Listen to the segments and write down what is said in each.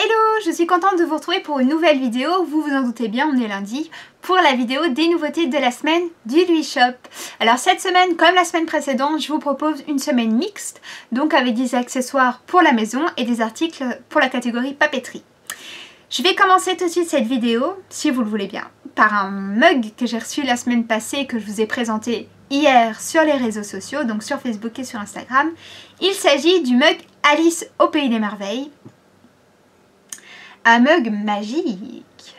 Hello, je suis contente de vous retrouver pour une nouvelle vidéo. Vous vous en doutez bien, on est lundi pour la vidéo des nouveautés de la semaine du Louis Shop. Alors cette semaine, comme la semaine précédente, je vous propose une semaine mixte, donc avec des accessoires pour la maison et des articles pour la catégorie papeterie. Je vais commencer tout de suite cette vidéo, si vous le voulez bien, par un mug que j'ai reçu la semaine passée et que je vous ai présenté hier sur les réseaux sociaux, donc sur Facebook et sur Instagram. Il s'agit du mug Alice au Pays des Merveilles. Un mug magique,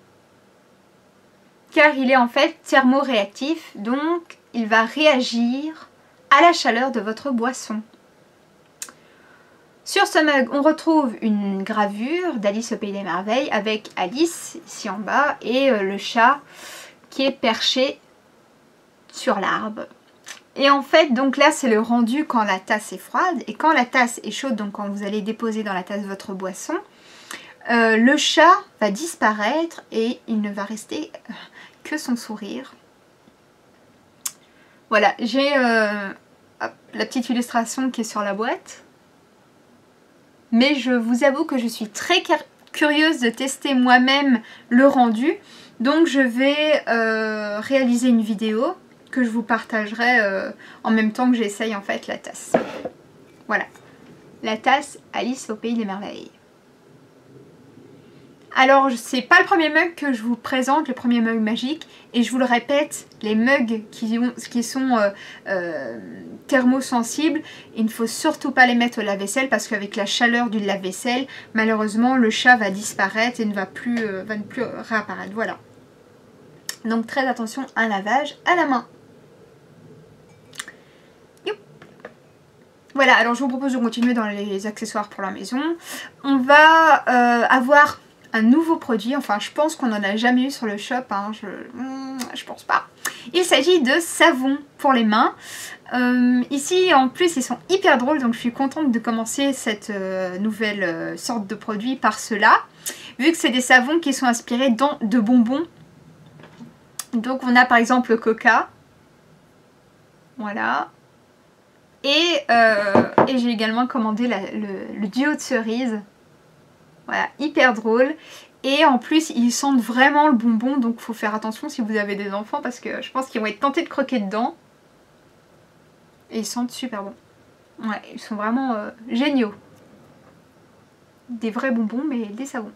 car il est en fait thermoréactif, donc il va réagir à la chaleur de votre boisson. Sur ce mug, on retrouve une gravure d'Alice au Pays des Merveilles avec Alice ici en bas et le chat qui est perché sur l'arbre. Et en fait, donc là, c'est le rendu quand la tasse est froide, et quand la tasse est chaude, donc quand vous allez déposer dans la tasse votre boisson, le chat va disparaître et il ne va rester que son sourire. Voilà, j'ai la petite illustration qui est sur la boîte. Mais je vous avoue que je suis très curieuse de tester moi-même le rendu. Donc je vais réaliser une vidéo que je vous partagerai en même temps que j'essaye en fait la tasse. Voilà, la tasse Alice au Pays des Merveilles. Alors, c'est pas le premier mug que je vous présente, le premier mug magique. Et je vous le répète, les mugs qui sont thermosensibles, il ne faut surtout pas les mettre au lave-vaisselle parce qu'avec la chaleur du lave-vaisselle, malheureusement, le chat va disparaître et ne va plus réapparaître. Voilà. Donc, très attention à un lavage à la main. Youp. Voilà, alors je vous propose de continuer dans les accessoires pour la maison. On va avoir un nouveau produit, enfin je pense qu'on n'en a jamais eu sur le shop, hein, je pense pas. Il s'agit de savon pour les mains. Ici en plus ils sont hyper drôles, donc je suis contente de commencer cette nouvelle sorte de produit par cela. Vu que c'est des savons qui sont inspirés de bonbons. Donc on a par exemple le Coca. Voilà. Et j'ai également commandé le duo de cerises. Voilà, hyper drôle. Et en plus, ils sentent vraiment le bonbon, donc il faut faire attention si vous avez des enfants parce que je pense qu'ils vont être tentés de croquer dedans. Et ils sentent super bon. Ouais, ils sont vraiment géniaux. Des vrais bonbons, mais des savons.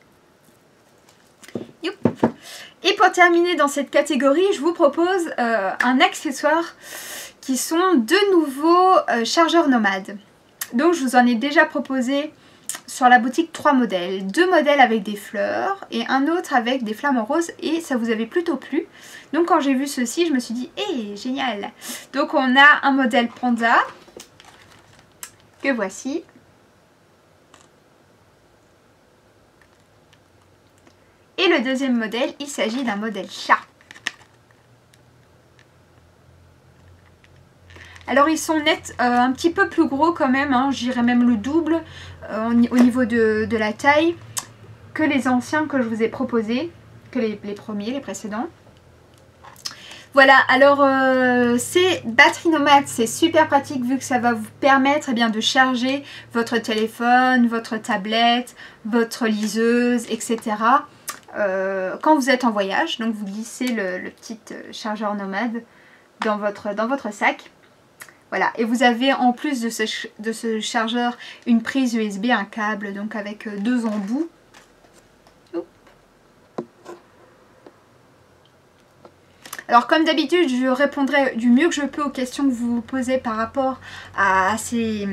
Youp. Et pour terminer dans cette catégorie, je vous propose un accessoire qui sont deux nouveaux chargeurs nomades. Donc je vous en ai déjà proposé sur la boutique 3 modèles. 2 modèles avec des fleurs et un autre avec des flamants roses et ça vous avait plutôt plu. Donc quand j'ai vu ceci, je me suis dit, hé, génial. Donc on a un modèle panda que voici. Et le deuxième modèle, il s'agit d'un modèle chat. Alors ils sont nets un petit peu plus gros quand même, hein, je dirais même le double au niveau de la taille que les anciens que je vous ai proposés, que les premiers, les précédents. Voilà, alors c'est batterie nomade, c'est super pratique vu que ça va vous permettre de charger votre téléphone, votre tablette, votre liseuse, etc. Quand vous êtes en voyage. Donc vous glissez le petit chargeur nomade dans votre sac. Voilà, et vous avez en plus de ce chargeur une prise USB, un câble, donc avec 2 embouts. Alors comme d'habitude, je répondrai du mieux que je peux aux questions que vous posez par rapport à ces,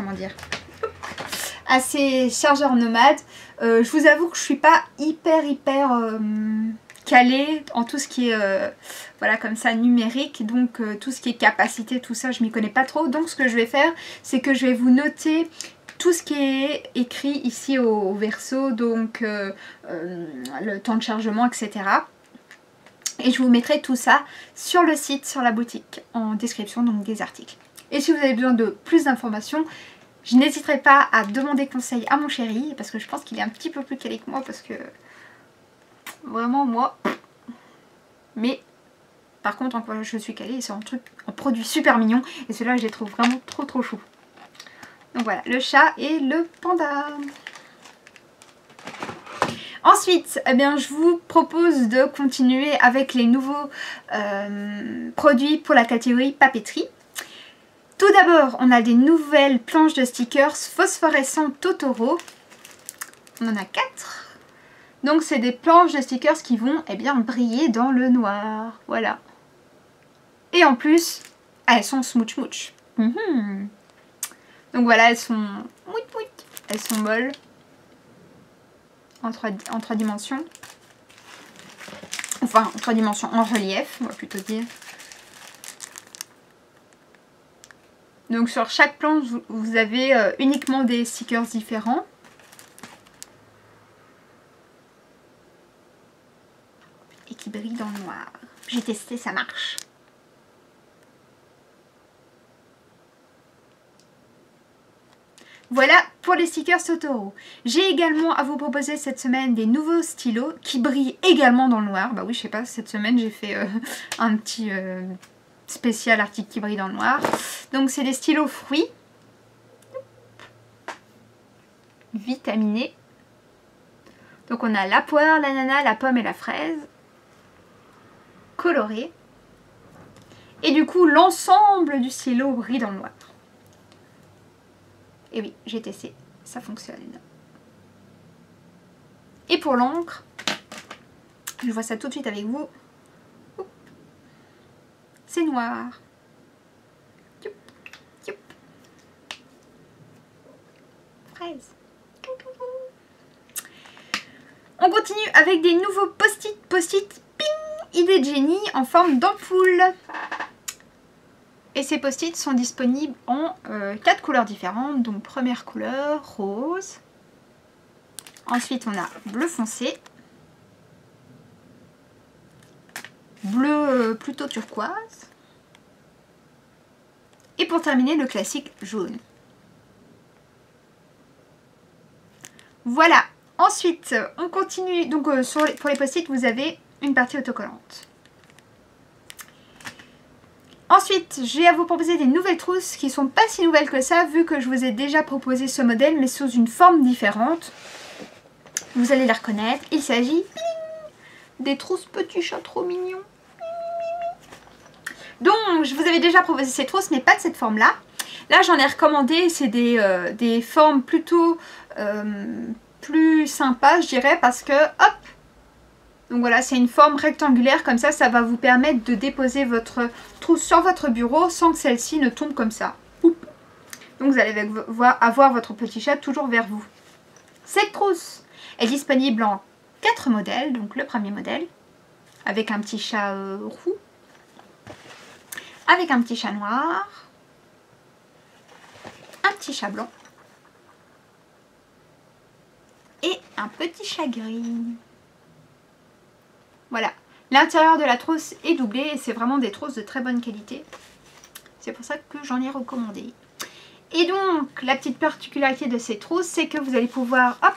à ces chargeurs nomades. Je vous avoue que je suis pas hyper calée en tout ce qui est voilà comme ça numérique, donc tout ce qui est capacité, tout ça je m'y connais pas trop. Donc ce que je vais faire, c'est que je vais vous noter tout ce qui est écrit ici au verso, donc le temps de chargement, etc. Et je vous mettrai tout ça sur le site, sur la boutique, en description donc des articles. Et si vous avez besoin de plus d'informations, je n'hésiterai pas à demander conseil à mon chéri, parce que je pense qu'il est un petit peu plus calé que moi, parce que vraiment moi. Mais par contre, en quoi je suis calée, c'est un produit super mignon, et ceux-là je les trouve vraiment trop chou. Donc voilà, le chat et le panda. Ensuite, eh bien, je vous propose de continuer avec les nouveaux produits pour la catégorie papeterie. Tout d'abord, on a des nouvelles planches de stickers phosphorescents Totoro. On en a 4. Donc, c'est des planches de stickers qui vont briller dans le noir. Voilà. Et en plus, elles sont smooch mouch. Donc voilà, elles sont elles sont molles. En 3 dimensions. Enfin, en 3 dimensions, en relief, on va plutôt dire. Donc sur chaque planche, vous avez uniquement des stickers différents. Et qui brillent dans le noir. J'ai testé, ça marche. Voilà pour les stickers Totoro. J'ai également à vous proposer cette semaine des nouveaux stylos qui brillent également dans le noir. Bah oui, je sais pas, cette semaine j'ai fait un petit spécial article qui brille dans le noir. Donc c'est des stylos fruits. Vitaminés. Donc on a la poire, l'ananas, la pomme et la fraise. Colorés. Et du coup, l'ensemble du stylo brille dans le noir. Et oui, j'ai testé, ça fonctionne. Et pour l'encre, je vois ça tout de suite avec vous. C'est noir. Youp, youp. Fraise. On continue avec des nouveaux post-it, ping, idée de génie en forme d'ampoule. Et ces post-it sont disponibles en 4 couleurs différentes. Donc première couleur, rose. Ensuite on a bleu foncé. Bleu plutôt turquoise. Et pour terminer le classique jaune. Voilà. Ensuite on continue. Donc pour les post-it vous avez une partie autocollante. Ensuite, j'ai à vous proposer des nouvelles trousses qui sont pas si nouvelles que ça, vu que je vous ai déjà proposé ce modèle, mais sous une forme différente. Vous allez la reconnaître. Il s'agit des trousses petits chats trop mignons. Donc, je vous avais déjà proposé ces trousses, mais pas de cette forme-là. Là, j'en ai recommandé, c'est des formes plutôt plus sympas, je dirais, parce que, hop, donc voilà, c'est une forme rectangulaire comme ça va vous permettre de déposer votre trousse sur votre bureau sans que celle-ci ne tombe comme ça. Oup. Donc vous allez avoir votre petit chat toujours vers vous. Cette trousse est disponible en 4 modèles. Donc le premier modèle, avec un petit chat roux, avec un petit chat noir, un petit chat blanc et un petit chat gris. Voilà, l'intérieur de la trousse est doublé et c'est vraiment des trousses de très bonne qualité. C'est pour ça que j'en ai recommandé. Et donc, la petite particularité de ces trousses, c'est que vous allez pouvoir, hop,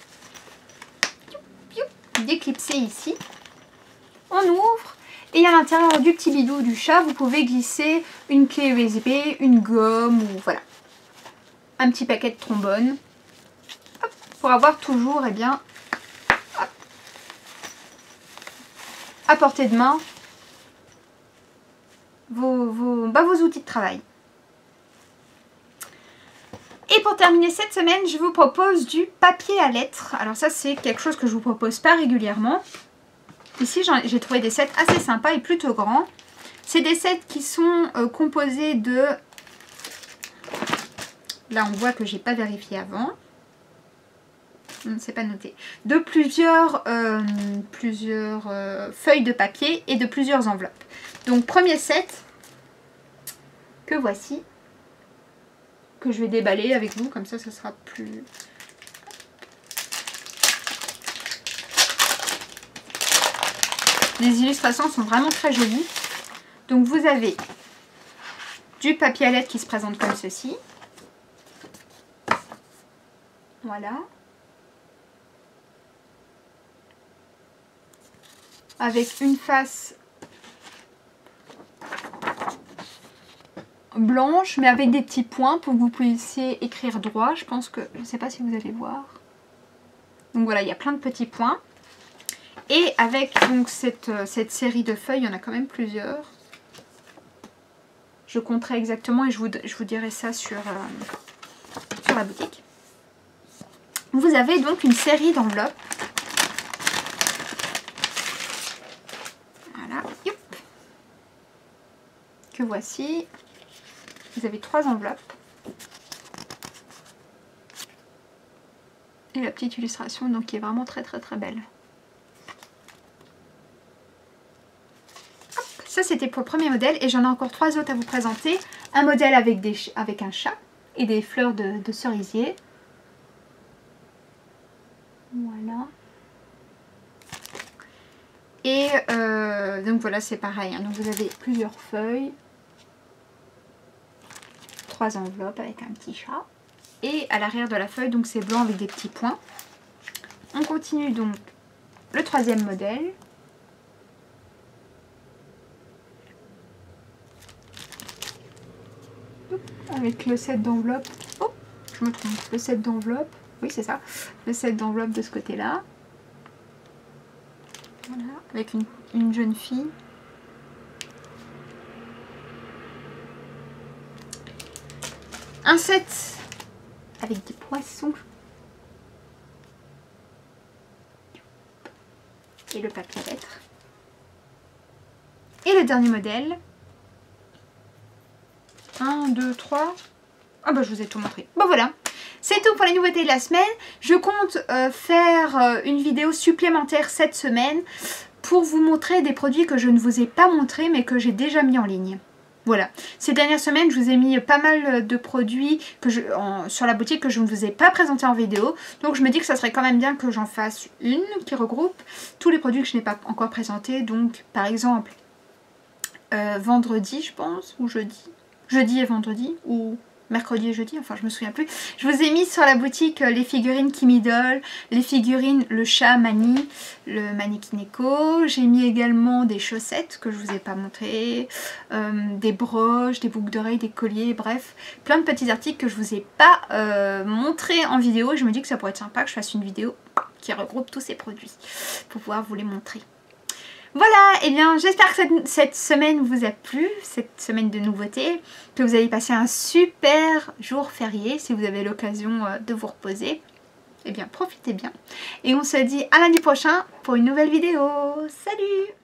déclipser ici. On ouvre et à l'intérieur du petit bidou du chat, vous pouvez glisser une clé USB, une gomme ou voilà, un petit paquet de trombone. Hop, pour avoir toujours, à portée de main vos outils de travail. Et pour terminer cette semaine, je vous propose du papier à lettres. Alors ça, c'est quelque chose que je vous propose pas régulièrement. Ici, j'ai trouvé des sets assez sympas et plutôt grands. C'est des sets qui sont composés de... Là, on voit que j'ai pas vérifié avant. C'est pas noté. De plusieurs feuilles de papier et de plusieurs enveloppes. Donc premier set que voici, que je vais déballer avec vous, comme ça sera plus... Les illustrations sont vraiment très jolies. Donc vous avez du papier à lettres qui se présente comme ceci. Voilà. Avec une face blanche mais avec des petits points pour que vous puissiez écrire droit. Je pense que, je ne sais pas si vous allez voir. Donc Donc voilà, il y a plein de petits points. Et avec donc cette série de feuilles, il y en a quand même plusieurs. Je compterai exactement et je vous dirai ça sur la boutique. Vous avez donc une série d'enveloppes. Voilà, youp, que voici. Vous avez 3 enveloppes. Et la petite illustration donc qui est vraiment très belle. Hop, ça c'était pour le premier modèle et j'en ai encore 3 autres à vous présenter. Un modèle avec un chat et des fleurs de cerisier. Voilà. Et donc voilà, c'est pareil, hein. Donc vous avez plusieurs feuilles. 3 enveloppes avec un petit chat. Et à l'arrière de la feuille, donc c'est blanc avec des petits points. On continue donc le 3e modèle. Avec le set d'enveloppes. Oh, je me trompe. Le set d'enveloppes. Oui, c'est ça. Le set d'enveloppes de ce côté-là. Voilà. Avec une jeune fille. Un set avec des poissons. Et le papier à lettres. Et le dernier modèle. 1, 2, 3. Ah bah je vous ai tout montré. Bon voilà. C'est tout pour les nouveautés de la semaine. Je compte faire une vidéo supplémentaire cette semaine pour vous montrer des produits que je ne vous ai pas montrés mais que j'ai déjà mis en ligne. Voilà, ces dernières semaines, je vous ai mis pas mal de produits sur la boutique que je ne vous ai pas présenté en vidéo. Donc je me dis que ça serait quand même bien que j'en fasse une qui regroupe tous les produits que je n'ai pas encore présentés. Donc par exemple, vendredi je pense, ou jeudi. Jeudi et vendredi, ou mercredi et jeudi, enfin je me souviens plus. Je vous ai mis sur la boutique les figurines Kimi Doll, les figurines le chat Mani, le Manikineko. J'ai mis également des chaussettes que je vous ai pas montré, des broches, des boucles d'oreilles, des colliers, bref, plein de petits articles que je vous ai pas montré en vidéo. Je me dis que ça pourrait être sympa que je fasse une vidéo qui regroupe tous ces produits pour pouvoir vous les montrer. Voilà, et bien j'espère que cette semaine vous a plu, cette semaine de nouveautés, que vous avez passé un super jour férié si vous avez l'occasion de vous reposer. Eh bien profitez bien et on se dit à lundi prochain pour une nouvelle vidéo. Salut!